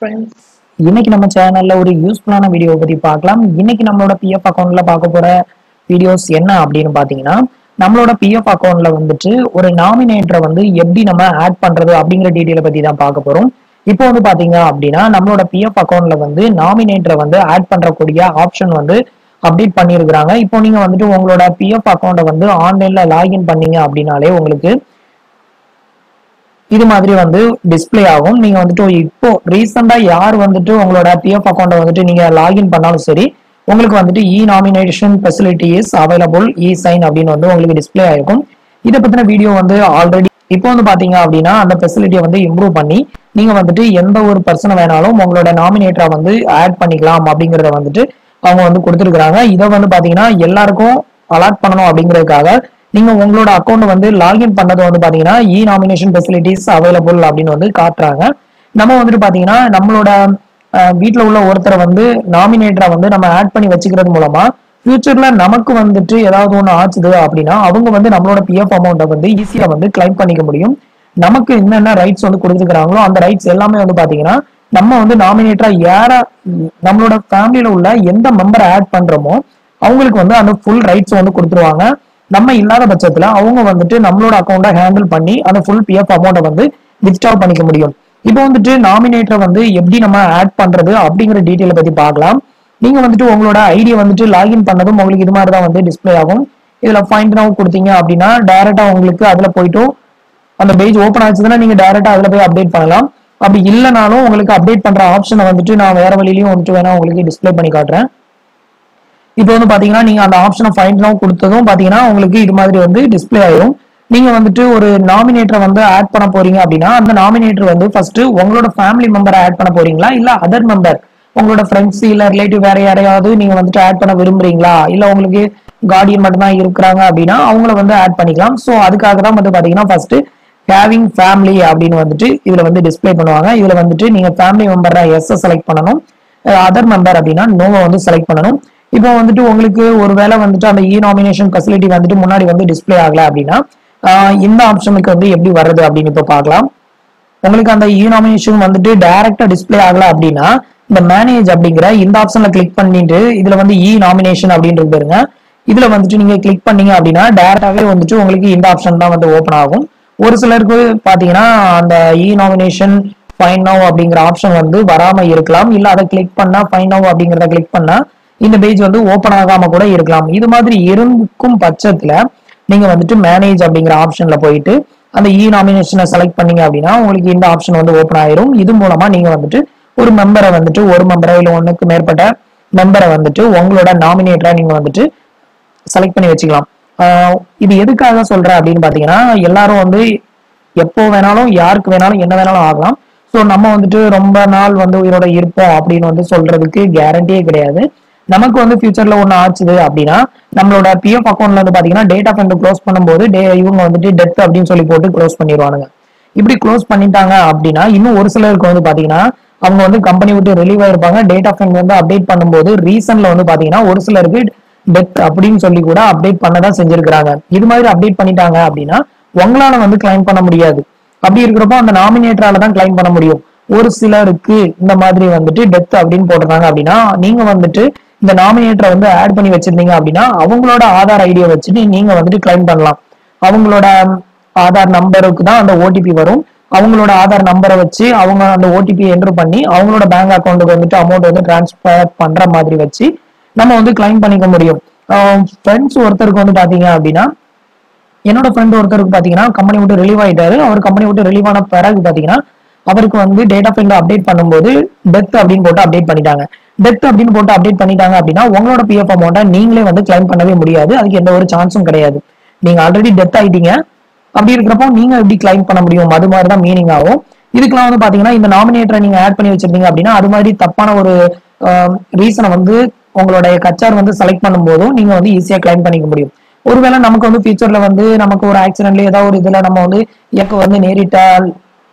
Friends, இன்னைக்கு நம்ம சேனல்ல ஒரு யூஸ்ஃபுல்லான வீடியோ பத்தி பார்க்கலாம். இன்னைக்கு நம்மளோட பிஎஃப் அக்கௌண்ட்ல பார்க்க போற வீடியோஸ் என்ன அப்படின்னு பாத்தீங்கன்னா, நம்மளோட பிஎஃப் அக்கௌண்ட்ல வந்துட்டு ஒரு நாமினேட்டரை வந்து எப்படி நம்ம ஆட் பண்றது அப்படிங்கிற டீட்டெயிலை பத்தி தான் பார்க்க போறோம். இப்போ வந்து பாத்தீங்க அப்படின்னா, நம்மளோட பிஎஃப் அக்கௌண்ட்ல வந்து நாமினேட்டரை வந்து ஆட் பண்றக்கூடிய ஆப்ஷன் வந்து அப்டேட் பண்ணியிருக்கிறாங்க. இப்போ நீங்க வந்துட்டு உங்களோட பிஎஃப் அக்கௌண்ட்டை வந்து ஆன்லைன்ல லாகின் பண்ணீங்க அப்படின்னாலே உங்களுக்கு இது மாதிரி வந்து டிஸ்பிளே ஆகும். நீங்க வந்துட்டு இப்போ ரீசெண்டா யார் வந்துட்டு உங்களோட பிஎஃப் அக்கௌண்ட்டை வந்துட்டு நீங்க லாகின் பண்ணாலும் சரி, உங்களுக்கு வந்துட்டு e nomination facility is available e sign அப்படின்னு வந்து உங்களுக்கு டிஸ்பிளே ஆயிருக்கும். இதை பத்தின வீடியோ வந்து ஆல்ரெடி இப்போ வந்து பாத்தீங்க அப்படின்னா அந்த ஃபெசிலிட்டியை வந்து இம்ப்ரூவ் பண்ணி நீங்க வந்துட்டு எந்த ஒரு பர்சனை வேணாலும் உங்களோட நாமினேட்டரை வந்து ஆட் பண்ணிக்கலாம் அப்படிங்கறத வந்துட்டு அவங்க வந்து கொடுத்துருக்காங்க. இதை வந்து பாத்தீங்கன்னா எல்லாருக்கும் அலாட் பண்ணணும் அப்படிங்கிறதுக்காக நீங்க உங்களோட அக்கௌண்ட் வந்து லாகின் பண்ணது வந்து பாத்தீங்கன்னா இ நாமினேஷன் ஃபெசிலிட்டிஸ் அவைலபிள் அப்படின்னு வந்து காட்டுறாங்க. நம்ம வந்துட்டு பாத்தீங்கன்னா நம்மளோட வீட்டுல உள்ள ஒருத்தரை வந்து நாமினேட்டரை வந்து நம்ம ஆட் பண்ணி வச்சுக்கிறது மூலமா ஃபியூச்சர்ல நமக்கு வந்துட்டு ஏதாவது ஒண்ணு ஆச்சுது அப்படின்னா அவங்க வந்து நம்மளோட பிஎஃப் அமௌண்ட்டை வந்து ஈஸியா வந்து கிளைம் பண்ணிக்க முடியும். நமக்கு என்னென்ன ரைட்ஸ் வந்து கொடுத்துருக்காங்களோ அந்த ரைட்ஸ் எல்லாமே வந்து பாத்தீங்கன்னா நம்ம வந்து நாமினேட்டரா யாரா நம்மளோட ஃபேமிலியில உள்ள எந்த மெம்பரை ஆட் பண்றோமோ அவங்களுக்கு வந்து அந்த ஃபுல் ரைட்ஸ் வந்து கொடுத்துருவாங்க. நம்ம இல்லாத பட்சத்துல அவங்க வந்துட்டு நம்மளோட அக்கௌண்ட்டை ஹேண்டில் பண்ணி அந்த ஃபுல் பிஎஃப் அமௌண்ட்டை வந்து வித்ட்ரா பண்ணிக்க முடியும். இப்போ வந்துட்டு நாமினேட்டரை வந்து எப்படி நம்ம ஆட் பண்றது அப்படிங்கிற டீட்டெயிலை பத்தி பார்க்கலாம். நீங்க வந்துட்டு உங்களோட ஐடியை வந்துட்டு லாகின் பண்ணதும் உங்களுக்கு இது மாதிரி தான் வந்து டிஸ்பிளே ஆகும். இதுல ஃபைண்ட் நவ் கொடுத்தீங்க அப்படின்னா டைரக்டா உங்களுக்கு அதுல போயிட்டு அந்த பேஜ் ஓப்பன் ஆச்சுன்னா நீங்க டைரக்டா அதுல போய் அப்டேட் பண்ணலாம். அப்படி இல்லைனாலும் உங்களுக்கு அப்டேட் பண்ற ஆப்ஷனை வந்துட்டு நான் வேற வழியிலையும் வந்துட்டு வேணா உங்களுக்கு டிஸ்பிளே பண்ணி காட்டுறேன். இப்போ வந்து பாத்தீங்கன்னா நீங்க அந்த ஆப்ஷனை ஃபைண்ட் நவ் கொடுத்ததும் பாத்தீங்கன்னா உங்களுக்கு இது மாதிரி வந்து டிஸ்பிளே ஆயிரும். நீங்க வந்துட்டு ஒரு நாமினேட்டரை வந்து ஆட் பண்ண போறீங்க அப்படின்னா அந்த நாமினேட்டர் வந்து ஃபர்ஸ்ட் உங்களோட ஃபேமிலி மெம்பரை ஆட் பண்ண போறீங்களா இல்ல அதர் மெம்பர் உங்களோட ஃப்ரெண்ட்ஸ் இல்ல ரிலேட்டிவ் வேற யாரையாவது நீங்க வந்துட்டு ஆட் பண்ண விரும்புறீங்களா இல்ல உங்களுக்கு கார்டியன் மட்டும் தான் இருக்கிறாங்க அப்படின்னா அவங்கள வந்து ஆட் பண்ணிக்கலாம். ஸோ அதுக்காக தான் வந்து பாத்தீங்கன்னா ஃபர்ஸ்ட் ஹேவிங் ஃபேமிலி அப்படின்னு வந்துட்டு இதுல வந்து டிஸ்பிளே பண்ணுவாங்க. இதுல வந்துட்டு நீங்க ஃபேமிலி மெம்பர் எஸ் செலக்ட் பண்ணணும், அதர் மெம்பர் அப்படின்னா நோவை வந்து செலக்ட் பண்ணணும். இப்போ வந்துட்டு உங்களுக்கு ஒருவேளை வந்துட்டு அந்த இ நாமினேஷன் ஃபெசிலிட்டி வந்துட்டு முன்னாடி வந்து டிஸ்பிளே ஆகல அப்படின்னா இந்த ஆப்ஷனுக்கு வந்து எப்படி வருது அப்படின்னு இப்போ பார்க்கலாம். உங்களுக்கு அந்த இ நாமினேஷன் வந்துட்டு டைரக்டா டிஸ்பிளே ஆகல அப்படின்னா இந்த மேனேஜ் அப்படிங்கிற இந்த ஆப்ஷன்ல கிளிக் பண்ணிட்டு இதுல வந்து இ நாமினேஷன் அப்படின்றது பாருங்க. இதுல வந்துட்டு நீங்க கிளிக் பண்ணீங்க அப்படின்னா டைரக்டாவே வந்துட்டு உங்களுக்கு இந்த ஆப்ஷன் தான் வந்து ஓப்பன் ஆகும். ஒரு சிலருக்கு பாத்தீங்கன்னா அந்த இ நாமினேஷன் ஃபைண்ட் நவ் அப்படிங்கிற ஆப்ஷன் வந்து வராம இருக்கலாம். இல்ல அதை கிளிக் பண்ணா ஃபைண்ட் நவ் அப்படிங்கிறத கிளிக் பண்ணா இந்த பேஜ் வந்து ஓப்பன் ஆகாம கூட இருக்கலாம். இது மாதிரி இருக்கும் பட்சத்துல நீங்க வந்துட்டு மேனேஜ் அப்படிங்கிற ஆப்ஷன்ல போயிட்டு அந்த இ நாமினேஷனை செலக்ட் பண்ணீங்க அப்படின்னா உங்களுக்கு இந்த ஆப்ஷன் வந்து ஓப்பன் ஆயிரும். இது மூலமா நீங்க வந்துட்டு ஒரு மெம்பரை வந்துட்டு ஒரு மெம்பரை இல்ல ஒண்ணுக்கு மேற்பட்ட மெம்பரை வந்துட்டு உங்களோட நாமினேட்டரா நீங்க வந்துட்டு செலக்ட் பண்ணி வச்சுக்கலாம். இது எதுக்காக சொல்றேன் அப்படின்னு பாத்தீங்கன்னா எல்லாரும் வந்து எப்போ வேணாலும் யாருக்கு வேணாலும் என்ன வேணாலும் ஆகலாம். ஸோ நம்ம வந்துட்டு ரொம்ப நாள் வந்து உயிரோட இருப்போம் அப்படின்னு வந்து சொல்றதுக்கு கேரண்டியே கிடையாது. நமக்கு வந்து ஃபியூச்சர்ல ஒண்ணு ஆச்சுது அப்படின்னா நம்மளோட பிஎஃப் அக்கௌண்ட்ல வந்து பாத்தீங்கன்னா டேட் ஆஃப் என்ட்ரி க்ளோஸ் பண்ணும்போது இவங்க வந்துட்டு டெத் அப்படின்னு சொல்லி போட்டு க்ளோஸ் பண்ணிடுவானுங்க. இப்படி க்ளோஸ் பண்ணிட்டாங்க அப்படின்னா இன்னும் ஒரு சிலருக்கு வந்து பாத்தீங்கன்னா அவங்க வந்து கம்பெனி விட்டு ரிலீவ் ஆயிருப்பாங்க. டேட் ஆஃப் என்ட்ரி வந்து அப்டேட் பண்ணும்போது ரீசன்ல வந்து பாத்தீங்கன்னா ஒரு சிலருக்கு டெத் அப்படின்னு சொல்லி கூட அப்டேட் பண்ணதான் செஞ்சிருக்காங்க. இது மாதிரி அப்டேட் பண்ணிட்டாங்க அப்படின்னா உங்களால வந்து கிளைம் பண்ண முடியாது. அப்படி இருக்கிறப்போ அந்த நாமினேட்டரால தான் கிளைம் பண்ண முடியும். ஒரு சிலருக்கு இந்த மாதிரி வந்துட்டு டெத் அப்படின்னு போட்டிருந்தாங்க அப்படின்னா நீங்க வந்துட்டு இந்த நாமினேட்டரை வந்து ஆட் பண்ணி வச்சிருந்தீங்க அப்படின்னா அவங்களோட ஆதார் ஐடியை வச்சுட்டு நீங்க வந்துட்டு கிளைம் பண்ணலாம். அவங்களோட ஆதார் நம்பருக்கு தான் அந்த ஓடிபி வரும். அவங்களோட ஆதார் நம்பரை வச்சு அவங்க அந்த ஓடிபி என்டர் பண்ணி அவங்களோட பேங்க் அக்கௌண்ட்டுக்கு வந்துட்டு அமௌண்ட் வந்து டிரான்ஸ்பர் பண்ற மாதிரி வச்சு நம்ம வந்து கிளைம் பண்ணிக்க முடியும். ஃப்ரெண்ட்ஸ் ஒருத்தருக்கு வந்து பாத்தீங்க அப்படின்னா என்னோட ஃப்ரெண்ட் ஒருத்தருக்கு பாத்தீங்கன்னா கம்பெனி விட்டு ரிலீவ் ஆயிட்டாரு. அவர் கம்பெனி விட்டு ரிலீவ் ஆன பிறகு பாத்தீங்கன்னா அவருக்கு வந்து டேட் ஆஃப் என்ட்ரி அப்டேட் பண்ணும்போது டெத் அப்படின்னு போட்டு அப்டேட் பண்ணிட்டாங்க. டெத் அப்படின்னு போட்டு அப்டேட் பண்ணிட்டாங்க அப்படின்னா உங்களோட பிஎஃப் அமௌண்ட்டை நீங்களே வந்து கிளைம் பண்ணவே முடியாது. அதுக்கு எந்த ஒரு சான்ஸும் கிடையாது. நீங்க ஆல்ரெடி டெத் ஆயிட்டீங்க. அப்படி இருக்கிறப்போ நீங்க எப்படி கிளைம் பண்ண முடியும்? அது மாதிரி தான் மீனிங் ஆகும். இதுக்கெல்லாம் வந்து பாத்தீங்கன்னா இந்த நாமினேட்டரை நீங்க ஆட் பண்ணி வச்சிருந்தீங்க அப்படின்னா அது மாதிரி தப்பான ஒரு ரீசனை வந்து உங்களுடைய கச்சார் வந்து செலக்ட் பண்ணும்போதும் நீங்க வந்து ஈஸியா கிளைம் பண்ணிக்க முடியும். ஒருவேளை நமக்கு வந்து ஃபியூச்சர்ல வந்து நமக்கு ஒரு ஆக்சிடென்ட்ல ஏதாவது ஒரு இதுல நம்ம வந்து இயக்க வந்து நேரிட்டால்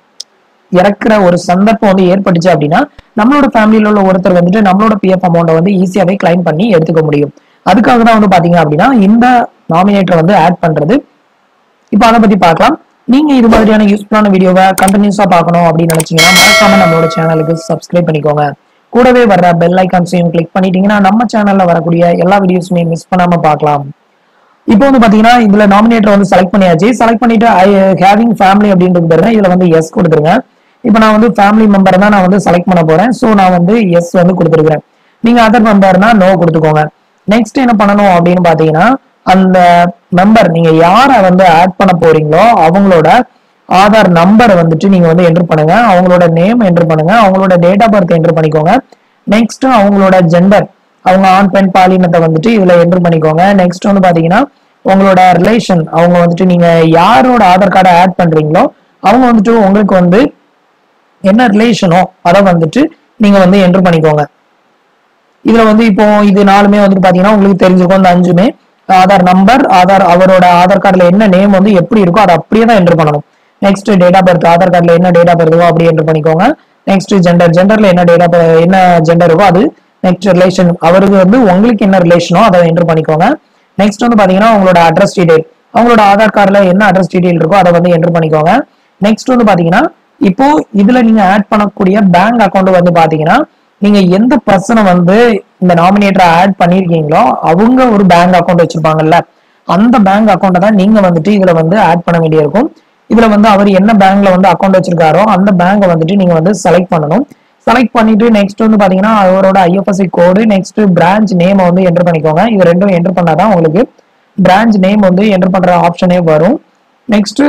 இறக்குற ஒரு சந்தர்ப்பம் வந்து ஏற்பட்டுச்சு அப்படின்னா நம்மளோட ஃபேமிலியில உள்ள ஒருத்தர் வந்துட்டு நம்மளோட பிஎஃப் அமௌண்ட்டை வந்து ஈஸியாவே கிளைம் பண்ணி எடுத்துக்க முடியும். அதுக்காக தான் வந்து பாத்தீங்க அப்படின்னா இந்த நாமினேட்டரை வந்து ஆட் பண்றது. இப்போ அதை பத்தி பார்க்கலாம். நீங்க இது மாதிரியான யூஸ்ஃபுல்லான வீடியோவை கண்டினியூஸா பார்க்கணும் அப்படின்னு நினைச்சீங்கன்னா மறக்காம நம்மளோட சேனலுக்கு சப்ஸ்கிரைப் பண்ணிக்கோங்க. கூடவே வர்ற பெல் ஐக்கான்ஸையும் கிளிக் பண்ணிட்டீங்கன்னா நம்ம சேனல்ல வரக்கூடிய எல்லா வீடியோஸுமே மிஸ் பண்ணாம பார்க்கலாம். இப்போ வந்து பாத்தீங்கன்னா இதுல நாமினேட்டர் வந்து செலக்ட் பண்ணியாச்சு. செலக்ட் பண்ணிட்டு ஐ ஹேவிங் ஃபேமிலி அப்படின்றது பாருங்க, இதுல வந்து எஸ் கொடுத்துருங்க. இப்போ நான் வந்து ஃபேமிலி மெம்பர் தான் நான் வந்து செலக்ட் பண்ண போறேன். ஸோ நான் வந்து எஸ் வந்து கொடுத்துருக்கேன். நீங்க அதர் மெம்பர்னா நோ கொடுத்துக்கோங்க. நெக்ஸ்ட் என்ன பண்ணணும் அப்படின்னு பாத்தீங்கன்னா, அந்த மெம்பர் நீங்க யாரை வந்து ஆட் பண்ண போறீங்களோ அவங்களோட ஆதார் நம்பரை வந்துட்டு நீங்க வந்து என்டர் பண்ணுங்க. அவங்களோட நேம் என்டர் பண்ணுங்க. அவங்களோட டேட் ஆஃப் பர்த் என்டர் பண்ணிக்கோங்க. நெக்ஸ்ட் அவங்களோட ஜெண்டர், அவங்க ஆண் பெண் பாலினத்தை வந்துட்டு இதுல என்டர் பண்ணிக்கோங்க. நெக்ஸ்ட் வந்து பாத்தீங்கன்னா உங்களோட ரிலேஷன், அவங்க வந்துட்டு நீங்க யாரோட ஆதார் கார்டை ஆட் பண்றீங்களோ அவங்க வந்துட்டு உங்களுக்கு வந்து என்ன ரிலேஷனோ அதை வந்துட்டு நீங்க வந்து என்டர் பண்ணிக்கோங்க. இதுல வந்து இப்போ இது நாலுமே வந்துட்டு பாத்தீங்கன்னா உங்களுக்கு தெரிஞ்சிருக்கும். இந்த அஞ்சுமே ஆதார் நம்பர், ஆதார் அவரோட ஆதார் கார்டுல என்ன நேம் வந்து எப்படி இருக்கோ அதை அப்படியே தான் என்டர் பண்ணணும். Next date of birth, Aadhaar கார்டுல என்ன டேட் ஆஃப் பர்த்தோ அப்படி என்டர் பண்ணிக்கோங்க. நெக்ஸ்ட் ஜெண்டர், ஜெண்டர்ல என்ன என்ன ஜெண்டர் இருக்கோ அது. நெக்ஸ்ட் ரிலேஷன், அவருக்கு வந்து உங்களுக்கு என்ன ரிலேஷனோ அதை என்டர் பண்ணிக்கோங்க. நெக்ஸ்ட் வந்து பாத்தீங்கன்னா உங்களோட அட்ரஸ் டீடைல், அவங்களோட ஆதார் கார்டுல என்ன அட்ரஸ் டீடைல் இருக்கோ அதை வந்து என்டர் பண்ணிக்கோங்க. நெக்ஸ்ட் வந்து பாத்தீங்கன்னா இப்போ இதுல நீங்க ஆட் பண்ணக்கூடிய பேங்க் அக்கௌண்ட் வந்து பாத்தீங்கன்னா நீங்க எந்த பர்சனை வந்து இந்த நாமினேட்டரை ஆட் பண்ணிருக்கீங்களோ அவங்க ஒரு பேங்க் அக்கௌண்ட் வச்சிருப்பாங்கல்ல, அந்த பேங்க் அக்கௌண்ட்டை தான் நீங்க வந்துட்டு இதுல வந்து ஆட் பண்ண வேண்டியிருக்கும். இதுல வந்து அவர் என்ன பேங்க்ல வந்து அக்கௌண்ட் வச்சிருக்காரோ அந்த பேங்கை வந்துட்டு நீங்க வந்து செலக்ட் பண்ணணும். செலக்ட் பண்ணிட்டு நெக்ஸ்ட் வந்து பாத்தீங்கன்னா அவரோட IFSC code, next branch name வந்து என்டர் பண்ணிக்கோங்க. இது ரெண்டும் என்டர் பண்ணாதான் உங்களுக்கு பிரான்ச் நேம் வந்து என்டர் பண்ற ஆப்ஷனே வரும். நெக்ஸ்ட்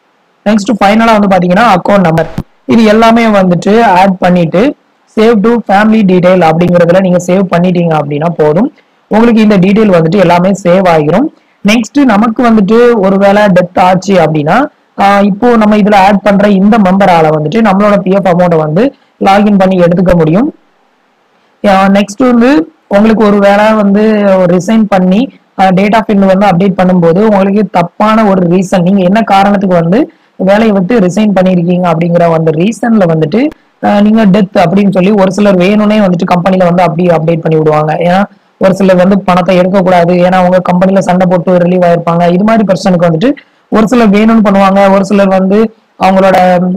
ஃபைனலா வந்து பாத்தீங்கன்னா அக்கௌண்ட் நம்பர், இது எல்லாமே வந்துட்டு ஆட் பண்ணிட்டு சேவ் டு ஃபேமிலி டீடைல் அப்படிங்கறதுல நீங்க சேவ் பண்ணிட்டீங்க அப்படின்னா போதும். உங்களுக்கு இந்த டீடைல் வந்துட்டு எல்லாமே சேவ் ஆகிரும். நெக்ஸ்ட் நமக்கு வந்துட்டு ஒருவேளை டெத் ஆச்சு அப்படின்னா இப்போ நம்ம இதுல ஆட் பண்ற இந்த மெம்பரால வந்துட்டு நம்மளோட பிஎஃப் அமௌண்ட்டை வந்து லாகின் பண்ணி எடுத்துக்க முடியும். நெக்ஸ்ட் வந்து உங்களுக்கு ஒரு வேளை வந்து ரிசைன் பண்ணி டேட் ஆஃப் எண்ட் வந்து அப்டேட் பண்ணும்போது உங்களுக்கு தப்பான ஒரு ரீசன், நீங்க என்ன காரணத்துக்கு வந்து வேலையை விட்டு ரிசைன் பண்ணிருக்கீங்க அப்படிங்கிற அந்த ரீசன்ல வந்துட்டு நீங்க டெத் அப்படின்னு சொல்லி ஒரு சிலர் வேணும்னே வந்துட்டு கம்பெனில வந்து அப்படியே அப்டேட் பண்ணி விடுவாங்க. ஏன்னா ஒரு சிலர் வந்து பணத்தை எடுக்கக்கூடாது, ஏன்னா அவங்க கம்பெனில சண்டை போட்டு ரிலீவ் ஆயிருப்பாங்க. இது மாதிரி பர்சனுக்கு வந்துட்டு ஒரு சிலர் வேணும்னு பண்ணுவாங்க. ஒரு சிலர் வந்து அவங்களோட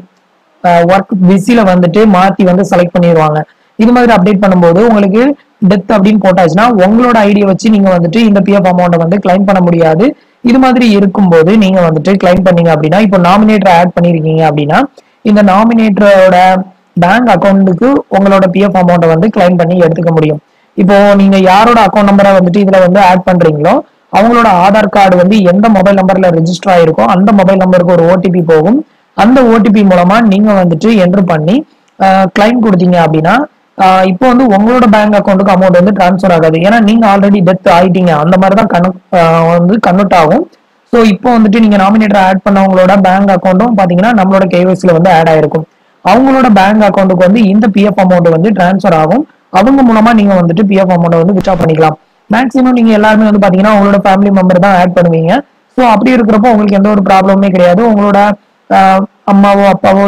ஒர்க் பிஸில வந்துட்டு மாத்தி வந்து செலக்ட் பண்ணிடுவாங்க. இது மாதிரி அப்டேட் பண்ணும்போது உங்களுக்கு டெத் அப்படின்னு போட்டாச்சுன்னா உங்களோட ஐடியா வச்சு நீங்க வந்துட்டு இந்த பிஎஃப் அமௌண்ட்டை வந்து கிளைம் பண்ண முடியாது. இது மாதிரி இருக்கும்போது நீங்க வந்துட்டு கிளைம் பண்ணீங்க அப்படின்னா, இப்போ நாமினேட்டர் ஆட் பண்ணிருக்கீங்க அப்படின்னா இந்த நாமினேட்டரோட பேங்க் அக்கௌண்ட்டுக்கு உங்களோட பிஎஃப் அமௌண்ட்டை வந்து கிளைம் பண்ணி எடுத்துக்க முடியும். இப்போ நீங்க யாரோட அக்கௌண்ட் நம்பரை வந்துட்டு இதுல வந்து ஆட் பண்றீங்களோ அவங்களோட ஆதார் கார்டு வந்து எந்த மொபைல் நம்பர்ல ரெஜிஸ்டர் ஆயிருக்கோ அந்த மொபைல் நம்பருக்கு ஒரு ஓடிபி போகும். அந்த ஓடிபி மூலமா நீங்க வந்துட்டு என்டர் பண்ணி கிளைம் கொடுத்தீங்க அப்படின்னா இப்போ வந்து உங்களோட பேங்க் அக்கௌண்ட்டுக்கு அமௌண்ட் வந்து டிரான்ஸ்ஃபர் ஆகாது. ஏன்னா நீங்க ஆல்ரெடி டெத் ஆயிட்டீங்க, அந்த மாதிரி தான் வந்து கன்வெர்ட் ஆகும். ஸோ இப்போ வந்துட்டு நீங்க நாமினேட்டர் ஆட் பண்ணவங்களோட பேங்க் அக்கௌண்ட்டும் பாத்தீங்கன்னா நம்மளோட கேஒய்சில வந்து ஆட் ஆயிருக்கும். அவங்களோட பேங்க் அக்கௌண்ட்டுக்கு வந்து இந்த பிஎஃப் அமௌண்ட் வந்து டிரான்ஸ்ஃபர் ஆகும். அவங்க மூலமா நீங்க வந்துட்டு பிஎஃப் அமௌண்ட் வந்து வித்ட்ரா பண்ணிக்கலாம். மேக்ஸிமம் நீங்க எல்லாருமே வந்து பாத்தீங்கன்னா உங்களோட ஃபேமிலி மெம்பர் தான் ஆட் பண்ணுவீங்க. ஸோ அப்படி இருக்கிறப்போ உங்களுக்கு எந்த ஒரு ப்ராப்ளமே கிடையாது. உங்களோட அம்மாவோ அப்பாவோ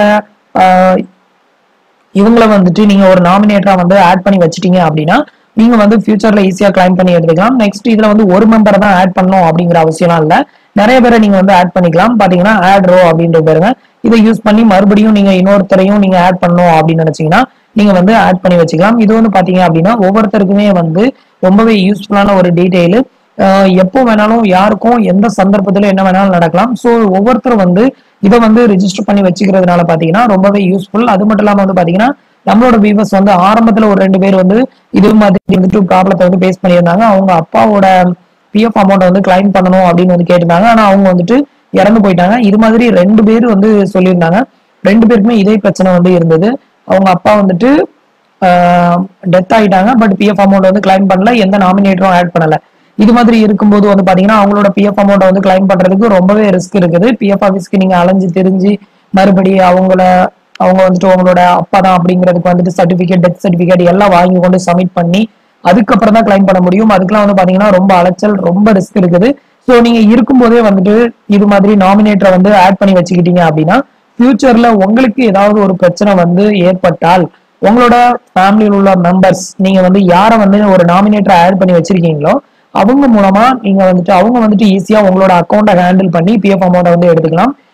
இவங்கள வந்துட்டு நீங்க ஒரு நாமினேட்டரா வந்து ஆட் பண்ணி வச்சிட்டீங்க அப்படின்னா நீங்க வந்து ஃபியூச்சர்ல ஈஸியா கிளைம் பண்ணி எடுத்துக்கலாம். நெக்ஸ்ட் இதுல வந்து ஒரு மெம்பரை தான் ஆட் பண்ணணும் அப்படிங்கிற அவசியம்லாம் இல்ல, நிறைய பேரை நீங்க வந்து ஆட் பண்ணிக்கலாம். பாத்தீங்கன்னா ஆட் ரோ அப்படின்ற பாருங்க, இதை யூஸ் பண்ணி மறுபடியும் நீங்க இன்னொருத்தரையும் நீங்க ஆட் பண்ணணும் அப்படின்னு நினைச்சீங்கன்னா நீங்க வந்து ஆட் பண்ணி வச்சுக்கலாம். இது வந்து பாத்தீங்க அப்படின்னா ஒவ்வொருத்தருக்குமே வந்து ரொம்பவே யூஸ்ஃபுல்லான ஒரு டீடைலு. எப்போ வேணாலும் யாருக்கும் எந்த சந்தர்ப்பத்துல என்ன வேணாலும் நடக்கலாம். ஸோ ஒவ்வொருத்தரும் வந்து இதை வந்து ரிஜிஸ்டர் பண்ணி வச்சுக்கிறதுனால பாத்தீங்கன்னா ரொம்பவே யூஸ்ஃபுல். அது மட்டும் இல்லாம வந்து பாத்தீங்கன்னா நம்மளோட வியூவர்ஸ் வந்து ஆரம்பத்துல ஒரு 2 பேர் வந்து இது மாதிரி வந்துட்டு ப்ராப்ளத்தை வந்து பேஸ் பண்ணியிருந்தாங்க. அவங்க அப்பாவோட பிஎஃப் அமௌண்ட் வந்து கிளைம் பண்ணணும் அப்படின்னு வந்து கேட்டிருந்தாங்க. ஆனா அவங்க வந்துட்டு இறந்து போயிட்டாங்க. இது மாதிரி 2 பேர் வந்து சொல்லியிருந்தாங்க. 2 பேருக்குமே இதே பிரச்சனை வந்து இருந்தது. அவங்க அப்பா வந்துட்டு டெத் ஆயிட்டாங்க, பட் பிஎஃப் அமௌண்ட் வந்து கிளைம் பண்ணல, எந்த நாமினேட்டரும் ஆட் பண்ணல. இது மாதிரி இருக்கும்போது வந்து பாத்தீங்கன்னா அவங்களோட பிஎஃப் அமௌண்ட் வந்து கிளைம் பண்றதுக்கு ரொம்பவே ரிஸ்க் இருக்குது. பிஎஃப் ஆஃபீஸ்க்கு நீங்க அலைஞ்சு தெரிஞ்சு மறுபடி அவங்க வந்துட்டு உங்களோட அப்பா தான் அப்படிங்கிறதுக்கு வந்துட்டு சர்டிபிகேட், டெத் சர்டிபிகேட் எல்லாம் வாங்கி கொண்டு சப்மிட் பண்ணி அதுக்கப்புறம் தான் கிளைம் பண்ண முடியும். அதுக்கெல்லாம் வந்து பாத்தீங்கன்னா ரொம்ப அலைச்சல், ரொம்ப ரிஸ்க் இருக்குது. ஸோ நீங்க இருக்கும்போதே வந்துட்டு இது மாதிரி நாமினேட்டரை வந்து ஆட் பண்ணி வச்சுக்கிட்டீங்க அப்படின்னா ஃபியூச்சர்ல உங்களுக்கு ஏதாவது ஒரு பிரச்சனை வந்து ஏற்பட்டால் உங்களோட ஃபேமிலியில் உள்ள மெம்பர்ஸ் நீங்க வந்து யாரை வந்து ஒரு நாமினேட்டரை ஆட் பண்ணி வச்சிருக்கீங்களோ அவங்க மூலமா நீங்க வந்துட்டு அவங்க வந்துட்டு ஈஸியா உங்களோட அக்கௌண்ட்டை ஹேண்டில் பண்ணி பிஎஃப் அமௌண்ட்டை வந்து எடுத்துக்கலாம்.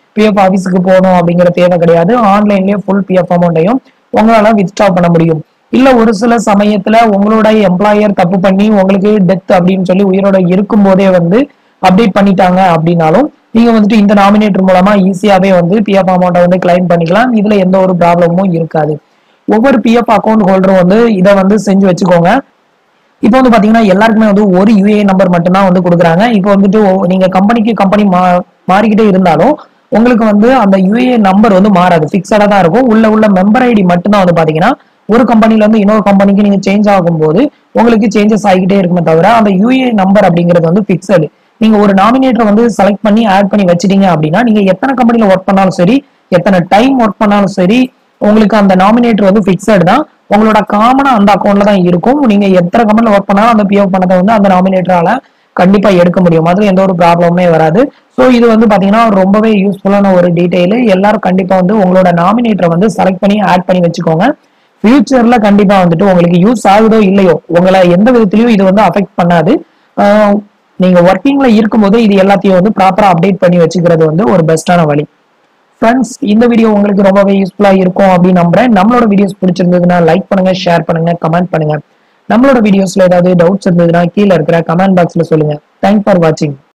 பிஎஃப் ஆஃபீஸுக்கு போகணும் அப்படிங்கிற தேவை கிடையாது. ஆன்லைன்லயே ஃபுல் பிஎஃப் அமௌண்ட்டையும் உங்களால வித்ட்ரா பண்ண முடியும். இல்ல ஒரு சில சமயத்துல உங்களோட எம்ப்ளாயர் தப்பு பண்ணி உங்களுக்கு டெத் அப்படின்னு சொல்லி உயிரோட இருக்கும் போதே வந்து அப்டேட் பண்ணிட்டாங்க அப்படின்னாலும் நீங்க வந்துட்டு இந்த நாமினேட்டர் மூலமா ஈஸியாவே வந்து பிஎஃப் அமௌண்ட்டை வந்து கிளைம் பண்ணிக்கலாம். இதுல எந்த ஒரு ப்ராப்ளமும் இருக்காது. ஒவ்வொரு பிஎஃப் அக்கௌண்ட் ஹோல்டரும் வந்து இதை வந்து செஞ்சு வச்சுக்கோங்க. இப்போ வந்து பாத்தீங்கன்னா எல்லாருக்குமே வந்து ஒரு யூஏ நம்பர் மட்டும்தான் வந்து கொடுக்குறாங்க. இப்போ வந்துட்டு நீங்க கம்பெனி மாறிக்கிட்டே இருந்தாலும் உங்களுக்கு வந்து அந்த யூஏ நம்பர் வந்து மாறாது, பிக்சடா தான் இருக்கும். உள்ள மெம்பர் ஐடி மட்டும்தான் வந்து பாத்தீங்கன்னா ஒரு கம்பெனில இருந்து இன்னொரு கம்பெனிக்கு நீங்க சேஞ்ச் ஆகும்போது உங்களுக்கு சேஞ்சஸ் ஆகிட்டே இருக்குமே தவிர அந்த யூஏ நம்பர் அப்படிங்கிறது வந்து பிக்சடு. நீங்க ஒரு நாமினேட்டரை வந்து செலக்ட் பண்ணி ஆட் பண்ணி வச்சிட்டீங்க அப்படின்னா நீங்க எத்தனை கம்பெனில ஒர்க் பண்ணாலும் சரி, எத்தனை டைம் ஒர்க் பண்ணாலும் சரி, உங்களுக்கு அந்த நாமினேட்டர் வந்து பிக்சடு தான். உங்களோட காமனா அந்த அக்கௌண்ட்ல தான் இருக்கும். நீங்க எத்தனை கம்பெனில ஒர்க் பண்ணாலும் அந்த பிஎஃப் பணத்தை வந்து அந்த நாமினேட்டரால கண்டிப்பா எடுக்க முடியும். அதுல எந்த ஒரு ப்ராப்ளமே வராது. ஸோ இது வந்து பாத்தீங்கன்னா ரொம்பவே யூஸ்ஃபுல்லான ஒரு டீடைல். எல்லாரும் கண்டிப்பா வந்து உங்களோட நாமினேட்டரை வந்து செலக்ட் பண்ணி ஆட் பண்ணி வச்சுக்கோங்க. ஃபியூச்சர்ல கண்டிப்பா வந்துட்டு உங்களுக்கு யூஸ் ஆகுதோ இல்லையோ உங்களை எந்த விதத்திலயும் இது வந்து அஃபெக்ட் பண்ணாது. நீங்க ஒர்க்கிங்ல இருக்கும்போது இது எல்லாத்தையும் வந்து ப்ராப்பரா அப்டேட் பண்ணி வச்சுக்கிறது வந்து ஒரு பெஸ்டான வழி. ஃப்ரெண்ட்ஸ், இந்த வீடியோ உங்களுக்கு ரொம்பவே யூஸ்ஃபுல்லா இருக்கும் அப்படின்னு நம்புறேன். நம்மளோட வீடியோஸ் பிடிச்சிருந்ததுன்னா லைக் பண்ணுங்க, ஷேர் பண்ணுங்க, கமெண்ட் பண்ணுங்க. நம்மளோட வீடியோஸ்ல ஏதாவது டவுட்ஸ் இருந்ததுன்னா கீழே இருக்கிற கமெண்ட் பாக்ஸ்ல சொல்லுங்க. தேங்க்ஸ் ஃபார் வாட்சிங்.